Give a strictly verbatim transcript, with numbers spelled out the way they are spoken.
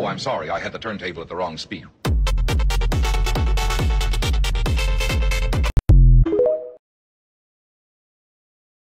Oh, I'm sorry. I had the turntable at the wrong speed.